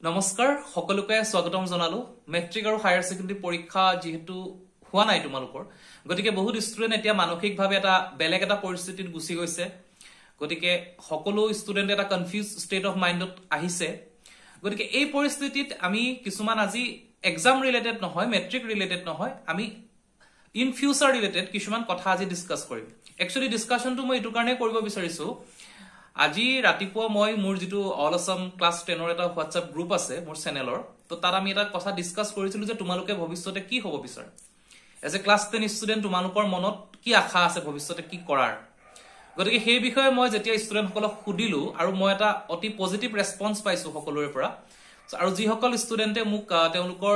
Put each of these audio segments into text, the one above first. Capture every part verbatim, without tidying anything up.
নমস্কাৰ সকলোকে স্বাগতম জনালো মেট্ৰিক আৰু হায়াৰ সেকেন্ডাৰী পৰীক্ষা যেহেতু হোৱা নাই তোমালোকৰ গতিকে বহুত ষ্টুডেন্ট এতিয়া মানসিকভাৱে এটা বেলেগ এটা পৰিস্থিতিত গুছি গৈছে গতিকে সকলো ষ্টুডেন্ট এটা কনফিউজ ষ্টেট অফ মাইন্ডত আহিছে গতিকে এই পৰিস্থিতিত আমি কিছুমান আজি এক্সাম ৰিলেটেড নহয় মেট্ৰিক ৰিলেটেড নহয় আমি ইন ফিউচাৰ ৰিলেটেড কিছুমান কথা আজি ডিসকাস কৰিম একচুয়ালি ডিসকাশনটো মই এটো কাৰণে কৰিব বিচাৰিছো আজি ৰাতিপুৱা মই মোৰ যেটো অল আসাম ক্লাস টেন ৰ এটা WhatsApp গ্ৰুপ আছে মোৰ চেনেলৰ তো তাত আমি এটা কথা ডিসকাস কৰিছিলো যে তোমালোকে ভৱিষ্যতে কি হ'ব বিচাৰ as a class ten student তোমালোকৰ মনত কি আশা আছে ভৱিষ্যতে কি কৰাৰ গতিকে সেই বিষয়ে মই যেতিয়া ষ্টুডেন্ট সকলক খুদিলো আৰু মই এটা অতি পজিটিভ ৰেসপন্স পাইছো সকলোৰে পৰা আৰু যি সকল ষ্টুডেন্টে মোক তেওঁলোকৰ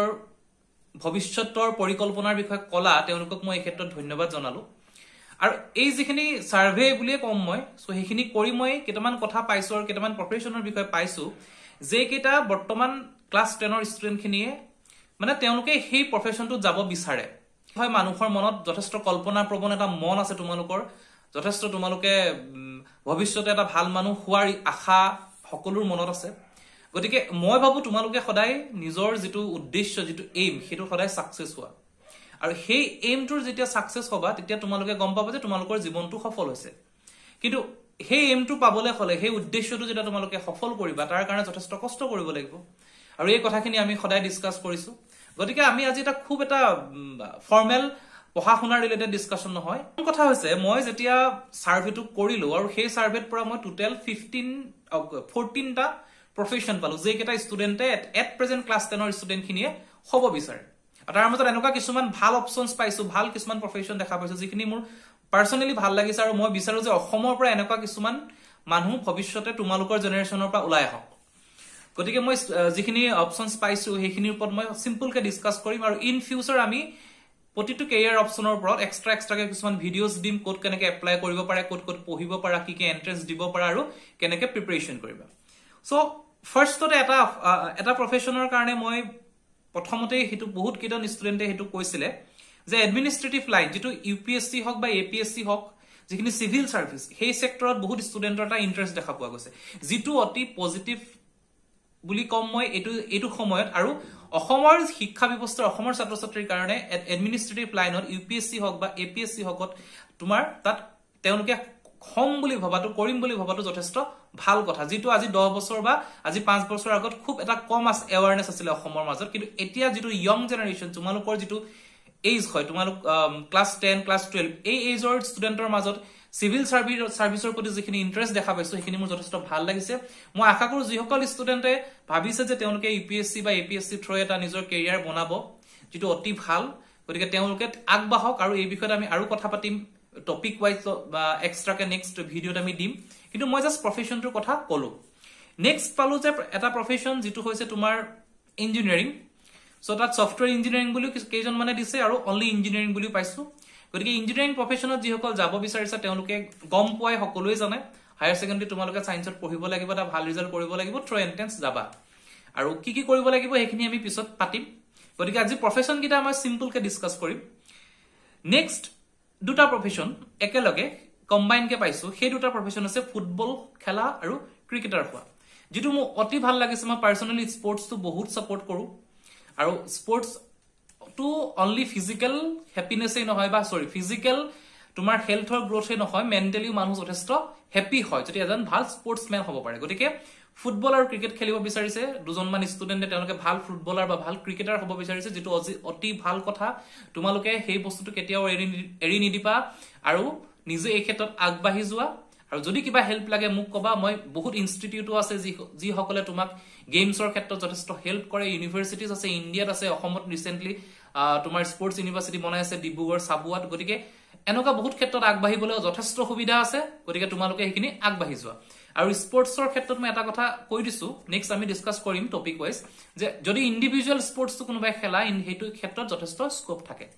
ভৱিষ্যতৰ পৰিকল্পনাৰ বিষয়ে কলা তেওঁলোকক মই এই ক্ষেত্ৰত ধন্যবাদ জনালো আৰু এই যিখিনি সাৰ্ভে বুলিয়ে কম মই সো হেখিনি কৰি মই কেটামান কথা পাইছো আৰু কেটামান প্ৰফেশনৰ বিষয়ে পাইছো যে কেটা বৰ্তমান ক্লাস টেন ৰ ষ্টুডেন্ট খিনিয়ে মানে তেওঁলোকে সেই প্ৰফেশনটো যাব বিচাৰে হয় মানুহৰ মনত যথেষ্ট কল্পনা প্ৰবণ এটা মন আছে তোমালোকৰ যথেষ্ট তোমালোকে ভৱিষ্যতে এটা ভাল মানুহ হোৱাৰ আশা সকলোৰ মনত আছে গতিকে মই ভাবো তোমালোকে সদায় নিজৰ যেটো উদ্দেশ্য যেটো এইম হেতু সদায় সাকসেস হোৱা আৰু সেই এইমটোৰ যেতিয়া সাকসেস হবা তেতিয়া তোমালোকে গম পাবা যে তোমালোকৰ জীৱনটো সফল হৈছে কিন্তু সেই এইমটো পাবলৈ হলে সেই উদ্দেশ্যটো যেটা তোমালোকে সফল কৰিবা তাৰ কাৰণে যথেষ্ট কষ্ট কৰিব লাগিব আৰু এই কথাখিনি আমি সদায় ডিসকাস কৰিছো গতিকে আমি আজি এটা খুব এটা ফৰ্মেল পঢ়া-শুনা ৰিলেটেড ডিসকাশন নহয় কথা হৈছে মই যেতিয়া সাৰ্ভেটো কৰিলো আৰু সেই সাৰ্ভেত পৰা মই টোটাল ফিফটিন ফোৰটিন টা প্ৰফেশন পালো যে কেটা ষ্টুডেন্টে এট প্ৰেজেন্ট ক্লাস টেন ৰ ষ্টুডেন্ট খিনিয়ে হ'ব বিচাৰে তাৰ মাজত এনেকুৱা কিছুমান ভাল অপচনছ পাইছো ভাল কিছুমান প্ৰফেশন দেখা পাইছো যিখিনি মোৰ পাৰ্সোনালি ভাল লাগিছে আৰু মই বিচাৰো যে অসমৰ পৰা এনেকুৱা কিছুমান মানুহ ভৱিষ্যতে তোমালোকৰ জেনাৰেশনৰ পৰা ওলাই আহক গতিকে মই যিখিনি অপচনছ পাইছো সেইখিনিৰ ওপৰত মই সিম্পল কে ডিসকাস কৰিম আৰু ইন ফিউচাৰ আমি প্ৰতিটো কেৰিয়াৰ অপচনৰ ওপৰত এক্সট্ৰা এক্সট্ৰাকে কিছুমান ভিডিওস দিম কোড কেনেকে এপ্লাই কৰিব পাৰে কোড কোড পঢ়িব পাৰা কি কি এন্ট্ৰেন্স দিব পাৰা আৰু কেনেকে প্ৰিপাৰেচন কৰিবা সো ফাৰ্ষ্টতে এটা এটা প্ৰফেশনৰ কাৰণে মই প্ৰথমতে হেতু বহুত কেইজন ষ্টুডেন্টে হেতু কৈছিলে যে এডমিনিষ্ট্ৰেটিভ লাইন যেটো ইউপিএসসি হক বা এপিএসসি হক যিখিনি সিভিল সাৰ্ভিস সেই সেক্টৰত বহুত ষ্টুডেন্টৰ এটা ইন্টাৰেষ্ট দেখা পোৱা গৈছে যেটো অতি পজিটিভ বুলি কম মই এটো এটো সময়ত আৰু অসমৰ শিক্ষা ব্যৱস্থাৰ অসমৰ ছাত্ৰ-ছাত্ৰীৰ কাৰণে এডমিনিষ্ট্ৰেটিভ লাইনত ইউপিএসসি হক বা এপিএসসি হকত তোমাৰ তাত তেওঁলোকে হম বুলি ভাবাটো কৰিম বুলি ভাবাটো যথেষ্ট ভাল কথা যেটো আজি দহ বছৰ বা আজি পাঁচ বছৰ আগত খুব এটা কম আস এৱাৰনেস আছিল অসমৰ মাজত কিন্তু এতিয়া যেটো ইয়ং জেনাৰেশন তোমালোকৰ যেটো এজ হয় তোমালোক ক্লাস টেন ক্লাস টুৱেলভ এই এজৰ ষ্টুডেন্টৰ মাজত সিভিল সাৰ্ভিস সাৰ্ভিসৰ প্ৰতি যিখিনি ইন্টাৰেষ্ট দেখা পাইছো সেইখিনি মোৰ যথেষ্ট ভাল লাগিছে মই আশা কৰো যি সকল ষ্টুডেন্টে ভাবিছে যে তেওঁলোকে ইউপিএসসি বা এপিএসসি থ্ৰু এটা নিজৰ কেৰিয়াৰ বনাব যেটো অতি ভাল গতিকে তেওঁলোকে আগবাহক আৰু এই বিষয়ত আমি আৰু কথা পাতিম টপিক ওয়াইজ বা এক্সট্ৰা কে নেক্সট ভিডিওত আমি দিম কিন্তু মই জাস্ট প্ৰফেশনটোৰ কথা কলো নেক্সট পালো যে এটা প্ৰফেশন যেটো হৈছে তোমাৰ ইঞ্জিনিয়াৰিং সো তাত সফটওয়্যাৰ ইঞ্জিনিয়াৰিং বুলি কেজন মানে দিছে আৰু অনলি ইঞ্জিনিয়াৰিং বুলি পাইছো গতিকে ইঞ্জিনিয়াৰিং প্ৰফেশনত যি সকল যাব বিচাৰিছে তেওঁলোকে গম পোৱাই সকলোৱে জানে হায়াৰ সেকেন্ডাৰী তোমালোকে সায়েন্সত পঢ়িব লাগিব এটা ভাল ৰিজাল্ট কৰিব লাগিব থ্ৰু এন্ট্ৰেন্স যাবা আৰু কি কি কৰিব লাগিব হেখিনি আমি পিছত পাতিম গতিকে আজি প্ৰফেশন কিটা মই সিম্পল কে ডিসকাস কৰিম নেক্সট দুটা প্ৰফেশন একেলগে কম্বাইন কে পাইছো সেই দুটা প্ৰফেশন আছে ফুটবল খেলা আৰু ক্ৰিকেটাৰ হোৱা যেটো মোৰ অতি ভাল লাগিছে মই পাৰ্সোনালি স্পৰ্টছ তো বহুত সাপোৰ্ট কৰো আৰু স্পৰ্টছ টু অনলি ফিজিক্যাল হ্যাপিনেসই নহয় বা সৰি ফিজিক্যাল তোমাৰ হেলথৰ গ্ৰোথে নহয় মেন্টালি মানুহ যথেষ্ট হ্যাপি হয় যদি এজন ভাল স্পৰ্টছম্যান হ'ব পাৰে গতিকে ফুটবল আৰু ক্ৰিকেট খেলিব বিচাৰিছে দুজনমান ষ্টুডেন্টে তেওঁলোকে ভাল ফুটবলাৰ বা ভাল ক্ৰিকেটাৰ হ'ব বিচাৰিছে যেটো অতি ভাল কথা তোমালোকে সেই বস্তুটো কেতিয়াও এৰি নিদিবা আৰু নিজে এই ক্ষেত্ৰত আগবাঢ়ি যোৱা আৰু যদি কিবা হেল্প লাগে মোক কবা মই বহুত ইনষ্টিটিউটো আছে যি যি সকলে তোমাক গেমছৰ ক্ষেত্ৰত যথেষ্ট হেল্প কৰে ইউনিভাৰ্সিটিজ আছে ইণ্ডিয়াত আছে অসমত ৰিসেন্টলি তোমাৰ স্পৰ্টছ ইউনিভাৰ্সিটি বনাই আছে ডিব্ৰুগড় সাবুৱাত গতিকে এনেকা বহুত ক্ষেত্ৰত আগবাঢ়িবলৈ যথেষ্ট সুবিধা আছে গতিকে তোমালোকে হেখিনি আগবাঢ়ি যোৱা আৰু স্পৰ্টছৰ ক্ষেত্ৰত মই এটা কথা কৈ দিছো নেক্সট আমি ডিসকাস কৰিম টপিক ওয়াইজ যে যদি ইন্ডিভিজুৱেল স্পৰ্টছ কোনোবাই খেলা ইন হেতু ক্ষেত্ৰত যথেষ্ট স্কোপ থাকে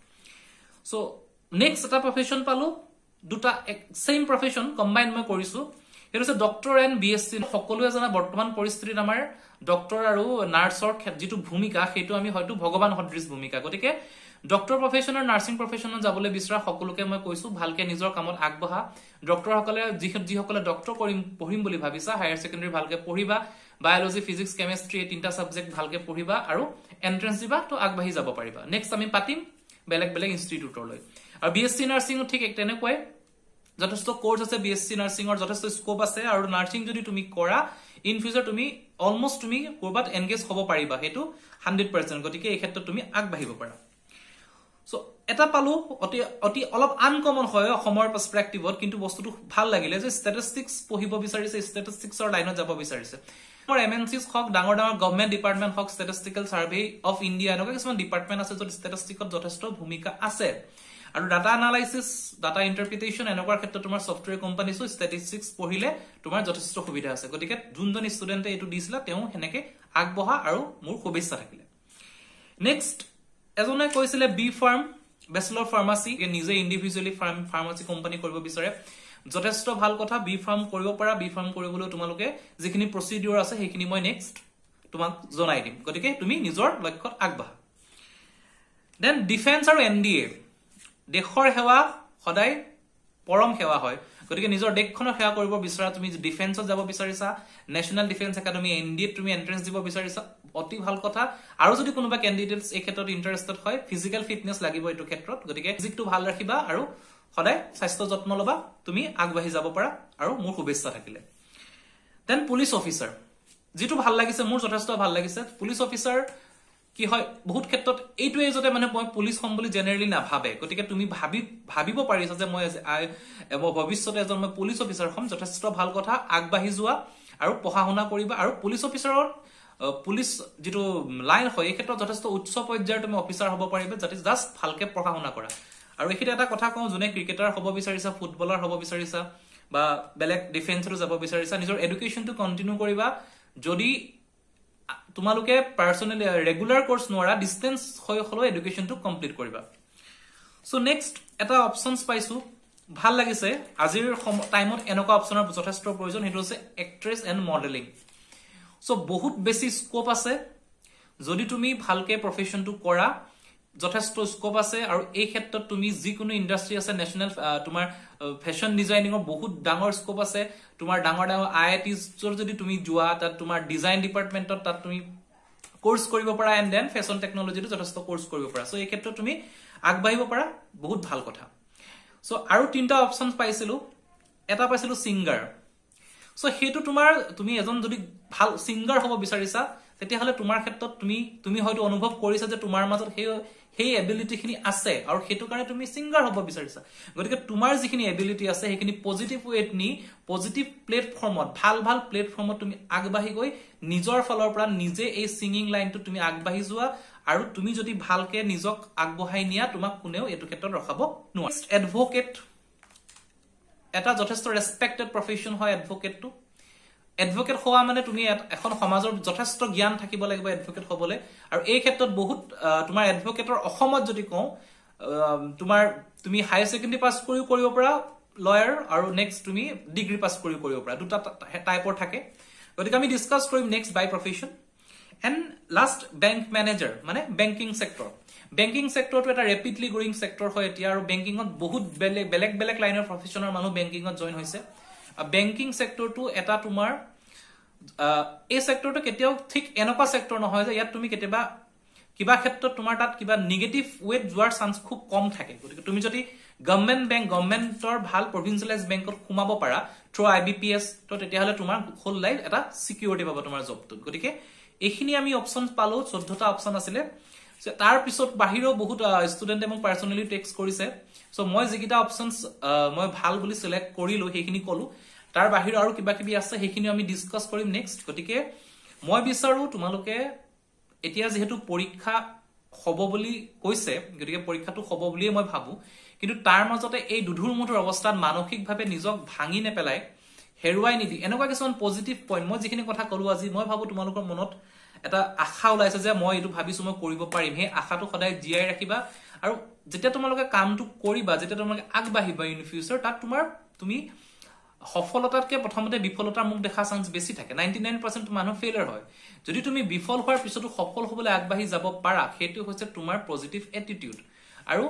সো নেক্সট এটা প্ৰফেশন পালো দুটা সেম প্ৰফেশন কম্বাইন মই কৰিছো হেতু আছে ডক্টৰ এণ্ড বিএসসি সকলোৱে জানা বৰ্তমান পৰিস্থিতিত আমাৰ ডক্টৰ আৰু নাৰ্ছৰ যেটো ভূমিকা হেতু আমি হয়তো ভগৱান সদৃশ ভূমিকা গতিকে ডক্টৰ প্ৰফেশনৰ নাৰ্সিং প্ৰফেশনত যাবলৈ বিচৰা সকলোকে মই কৈছো ভালকে নিজৰ কামত আগবঢ়া ডক্টৰ সকলে যি যি সকলে ডক্টৰ কৰিম পঢ়িম বুলি ভাবিছা হায়াৰ সেকেন্ডাৰী ভালকে পঢ়িবা বায়োলজি ফিজিক্স কেমিষ্ট্ৰি এই তিনটা সাবজেক্ট ভালকে পঢ়িবা আৰু এন্ট্ৰেন্স দিবা তো আগবাঢ়ি যাব পাৰিবা নেক্সট আমি পাতিম বেলেগ বেলেগ ইনষ্টিটিউটৰ লৈ আৰু বিএসসি নাৰ্ছিং ঠিক এক তেনেকৈ যথেষ্ট কোৰ্স আছে বিএসসি নাৰ্ছিংৰ যথেষ্ট স্কোপ আছে আৰু নাৰ্ছিং যদি তুমি কৰা ইন ফিউচাৰ তুমি অলমোস্ট তুমি কৰবাত এনগেজ হ'ব পাৰিবা হেতু হাণ্ড্ৰেড পাৰ্চেণ্ট গতিকে এই ক্ষেত্ৰত তুমি আগবাঢ়িব পাৰা সো এটা পালো অতি অতি অলপ আনকমন হয় অসমৰ পাৰ্সপেক্টিভত কিন্তু বস্তুটো ভাল লাগিলে যে ষ্টেটিষ্টিক্স পঢ়িব বিচাৰিছে ষ্টেটিষ্টিক্সৰ লাইনত যাব বিচাৰিছে আমাৰ এমএনসিস হক ডাঙৰ ডাঙৰ গভৰ্ণমেণ্ট ডিপাৰ্টমেণ্ট হক ষ্টেটিষ্টিকেল সাৰ্ভে অফ ইণ্ডিয়া এনেকুৱা কিছুমান ডিপাৰ্টমেণ্ট আছে য'ত ষ্টেটিষ্টিকত যথেষ্ট ভূমিকা আছে আৰু ডাটা এনালাইসিস ডাটা ইন্টাৰপ্ৰিটেশন এনেকুৱা ক্ষেত্ৰত তোমাৰ সফটওয়্যাৰ কোম্পানীছো ষ্টেটিষ্টিক্স পঢ়িলে তোমাৰ যথেষ্ট সুবিধা আছে গতিকে যোনজন ষ্টুডেণ্টে এটো দিছিলা তেওঁ হেনেকে আগবঢ়া আৰু মোৰ শুভেচ্ছা থাকিলে নেক্সট এজনে কৈছিলে বি ফাৰ্ম বেচেলৰ ফাৰ্মাসি নিজে ইন্ডিভিজুৱেলি ফাৰ্ম ফাৰ্মাসি কোম্পানী কৰিব বিচাৰে যথেষ্ট ভাল কথা বি ফাৰ্ম কৰিব পাৰা বি ফাৰ্ম কৰিবলৈ তোমালোকে যিখিনি প্ৰসিডিউৰ আছে সেইখিনি মই নেক্সট তোমাক জনাই দিম গতিকে তুমি নিজৰ লক্ষ্যত আগবাঢ়া দেন ডিফেন্স আৰু এনডিএ দেশৰ সেৱা সদায় পৰম সেৱা হয় গতিকে নিজৰ দেশখনৰ সেৱা কৰিব বিচাৰা তুমি ডিফেন্সত যাব বিচাৰিছা নেশনাল ডিফেন্স একাডেমি এনডিএ তুমি এন্ট্ৰেন্স দিব বিচাৰিছা অতি ভাল কথা আৰু যদি কোনোবা ক্যান্ডিডেটস এই ক্ষেত্ৰত ইন্টাৰেষ্টেড হয় ফিজিক্যাল ফিটনেস লাগিব এটো ক্ষেত্ৰত গতিকে ফিজিকটো ভাল ৰাখিবা আৰু সদায় স্বাস্থ্য যত্ন লবা তুমি আগবাঢ়ি যাব পাৰা আৰু মোৰ শুভেচ্ছা থাকিলে দেন পুলিশ অফিচাৰ যেটো ভাল লাগিছে মোৰ যথেষ্ট ভাল লাগিছে পুলিশ অফিচাৰ কি হয় বহুত ক্ষেত্ৰত এইটোৱে যতে মানে মই পুলিশ হম বুলি জেনাৰেলি না ভাবে গতিকে তুমি ভাবি ভাবিব পাৰিছা যে মই মই ভৱিষ্যতে এজন মই পুলিশ অফিচাৰ হম যথেষ্ট ভাল কথা আগবাঢ়ি যোৱা আৰু পঢ়া শুনা কৰিবা আৰু পুলিশ অফিচাৰৰ পুলিশ যেটো লাইন হয় এই ক্ষেত্ৰত যথেষ্ট উচ্চ পৰ্যায়ৰ তুমি অফিচাৰ হ'ব পাৰিবা যাতে জাস্ট ভালকে পঢ়া শুনা কৰা আৰু এখিতে এটা কথা কওঁ জুনে ক্ৰিকেটাৰ হ'ব বিচাৰিছা ফুটবলাৰ হ'ব বিচাৰিছা বা বেলেগ ডিফেন্সৰো যাব বিচাৰিছা নিজৰ এডুকেশনটো কন্টিনিউ কৰিবা যদি তোমালোকে পাৰ্সোনালি ৰেগুলাৰ কোৰ্স নোৰা ডিসটেন্স হৈ হলো এডুকেশনটো কমপ্লিট কৰিবা সো নেক্সট এটা অপশনস পাইছো ভাল লাগিছে আজিৰ টাইমত এনেকুৱা অপশনৰ যথেষ্ট প্ৰয়োজন হেতু আছে এক্ট্ৰেছ এণ্ড মডেলিং সো বহুত বেছি স্কোপ আছে যদি তুমি ভালকে প্ৰফেশনটো কৰা যথেষ্ট স্কোপ আছে আৰু এই ক্ষেত্ৰত তুমি যি কোনো ইন্ডাষ্ট্ৰি আছে নেশনাল তোমাৰ ফ্যাশন ডিজাইনিংৰ বহুত ডাঙৰ স্কোপ আছে তোমাৰ ডাঙৰ ডাঙৰ আইআইটিৰ যদি তুমি যোৱা তাত তোমাৰ ডিজাইন ডিপাৰ্টমেন্টত তাত তুমি কোৰ্স কৰিব পাৰা এন্ড দেন ফ্যাশন টেকনলজিটো যথেষ্ট কোৰ্স কৰিব পাৰা সো এই ক্ষেত্ৰত তুমি আগবাঢ়িব পাৰা বহুত ভাল কথা সো আৰু তিনটা অপশনস পাইছিলো এটা পাইছিলো সিঙ্গাৰ সো হেতু তোমাৰ তুমি এজন যদি ভাল সিঙ্গাৰ হ'ব বিচাৰিছা তেতিয়া হলে তোমাৰ ক্ষেত্ৰত তুমি তুমি হয়তো অনুভৱ কৰিছা যে তোমাৰ মাজত সেই সেই এবিলিটি খিনি আছে আৰু হেতু কাৰণে তুমি সিঙ্গাৰ হ'ব বিচাৰিছা গতিকে তোমাৰ যিখিনি এবিলিটি আছে সেইখিনি পজিটিভ ৱেট নি পজিটিভ প্লেটফৰ্মত ভাল ভাল প্লেটফৰ্মত তুমি আগবাঢ়ি গৈ নিজৰ ফলৰ পৰা নিজে এই সিঙ্গিং লাইনটো তুমি আগবাঢ়ি যোৱা আৰু তুমি যদি ভালকে নিজক আগবঢ়াই নিয়া তোমাক কোনেও এটো ক্ষেত্ৰত ৰখাব নোৱাৰে এডভোকেট এটা যথেষ্ট ৰেসপেক্টেড প্ৰফেশন হয় এডভোকেটটো এডভোকেট হোৱা মানে তুমি এখন সমাজৰ যথেষ্ট জ্ঞান থাকিব লাগিব এডভোকেট হ'বলে আৰু এই ক্ষেত্ৰত বহুত তোমাৰ এডভোকেটৰ অসমত যদি কওঁ তোমাৰ তুমি হায়াৰ সেকেন্ডাৰী পাস কৰিও কৰিব পাৰা লয়াৰ আৰু নেক্সট তুমি ডিগ্ৰী পাস কৰিও কৰিব পাৰা দুটা টাইপৰ থাকে গতিকে আমি ডিসকাস কৰিম next by profession and last bank manager মানে বেংকিং সেক্টৰ বেংকিং সেক্টৰটো এটা ৰেপিডলি গ্ৰোইং সেক্টৰ হয় এতিয়া আৰু বেংকিংত বহুত বেলেগ বেলেগ বেলেগ লাইনৰ প্ৰফেশনৰ মানুহ বেংকিংত জয়েন হৈছে বেংকিং সেক্টৰটো এটা তোমাৰ এই সেক্টৰটো কেতিয়াও ঠিক এনেকুৱা সেক্টৰ নহয় যে ইয়াত তুমি কেতিয়াবা কিবা ক্ষেত্ৰত তোমাৰ তাত কিবা নেগেটিভ ৱেট যোৱাৰ চান্স খুব কম থাকে গতিকে তুমি যদি গভৰ্ণমেণ্ট বেংক গভৰ্ণমেণ্টৰ ভাল প্ৰভিন্সিয়েলাইজ বেংকত সোমাব পাৰা থ্ৰু আইবিপিএছ তো তেতিয়া হলে তোমাৰ হোল লাইফ এটা সিকিউৰিটি পাব তোমাৰ জবটোত গতিকে এইখিনি আমি অপশন পালো চৈধ্যটা অপশন আছিলে তাৰ পিছত বাহিৰৰ বহুত ষ্টুডেন্টে মোক পাৰ্সোনালি টেক্সট কৰিছে সো মই যিকিটা অপশনস মই ভাল বুলি সিলেক্ট কৰিলো সেইখিনি কলো তাৰ বাহিৰ আৰু কিবা কিবি আছে সেইখিনি আমি ডিসকাস কৰিম নেক্সট গতিকে মই বিচাৰো তোমালোকে এতিয়া যেহেতু পৰীক্ষা হ'ব বুলি কৈছে গতিকে পৰীক্ষাটো হ'ব বুলিয়ে মই ভাবো কিন্তু তাৰ মাজতে এই দুধুৰ মুধুৰ অৱস্থাত মানসিকভাৱে নিজক ভাঙি নেপেলাই হেৰুৱাই নিদি এনেকুৱা কিছুমান পজিটিভ পইণ্ট মই যিখিনি কথা কলো আজি মই ভাবো তোমালোকৰ মনত এটা আশা ওলাইছে যে মই এটো ভাবিছো মই কৰিব পাৰিম হে আশাটো সদায় জিয়াই ৰাখিবা আৰু যেতিয়া তোমালোকে কামটো কৰিবা যেতিয়া তোমালোকে আগবাঢ়িবা ইন ফিউচাৰ তাত তোমাৰ তুমি সফলতাতকে প্ৰথমতে বিফলতাৰ মুখ দেখা চান্স বেছি থাকে নাইণ্টি নাইন পাৰ্চেণ্ট মানুহ ফেইলাৰ হয় যদি তুমি বিফল হোৱাৰ পিছতো সফল হ'বলৈ আগবাঢ়ি যাব পাৰা হেতু হৈছে তোমাৰ পজিটিভ এটিটিউড আৰু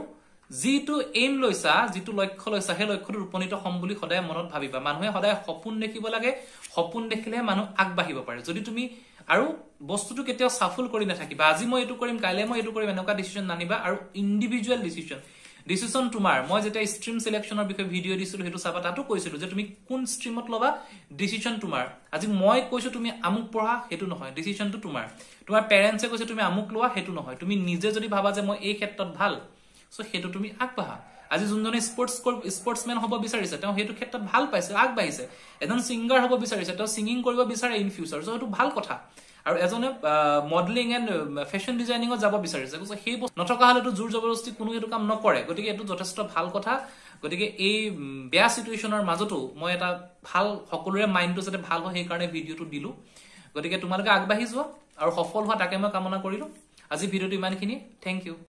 যিটো এইম লৈছা যিটো লক্ষ্য লৈছা সেই লক্ষ্যটোত উপনীত হ'ম বুলি সদায় মনত ভাবিবা মানুহে সদায় সপোন দেখিব লাগে সপোন দেখিলে মানুহ আগবাঢ়িব পাৰে যদি তুমি আৰু বস্তুটো কেতিয়াও সাফল কৰি নাথাকিবা আজি মই এটো কৰিম কাইলে মই এটো কৰিম এনেকুৱা ডিসিশন নানিবা আৰু ইন্ডিভিজুৱেল ডিসিশন ডিসিশন তোমাৰ মই যেটা স্ট্ৰীম সিলেকশনৰ বিষয়ে ভিডিও দিছিলো হেতু চাবা তাতো কৈছিলো যে তুমি কোন স্ট্ৰীমত লবা ডিসিশন তোমাৰ আজি মই কৈছো তুমি আমুক পঢ়া হেতু নহয় ডিসিশনটো তোমাৰ তোমাৰ পেৰেন্টসে কৈছে তুমি আমুক লোৱা হেতু নহয় তুমি নিজে যদি ভাবা যে মই এই ক্ষেত্ৰত ভাল সো হেতু তুমি আগবাঢ়া আজি যোনজনে স্পোর্টস স্পোর্টসম্যান হ'ব বিচাৰিছে তেওঁ হেতু ক্ষেত্ৰত ভাল পাইছে আগবাঢ়িছে এজন সিঙ্গাৰ হ'ব বিচাৰিছে তেওঁ সিঙ্গিং কৰিব বিচাৰে ইন ফিউচাৰ সো হেতু ভাল কথা আৰু এজনে মডেলিং এন্ড ফ্যাশন ডিজাইনিংত যাব বিচাৰিছে সো সেই নথকা হলেতো জোৰ জবৰদস্তি কোনো হেতু কাম নকৰে গতিকে এটো যথেষ্ট ভাল কথা গতিকে এই বেয়া সিচুৱেচনৰ মাজতো মই এটা ভাল সকলোৰে মাইন্ডটো যাতে ভাল হয় সেই কাৰণে ভিডিওটো দিলো গতিকে তোমালোকে আগবাঢ়ি যোৱা আৰু সফল হোৱা তাকে মই কামনা কৰিলো আজি ভিডিওটো ইমানখিনি থ্যাংক ইউ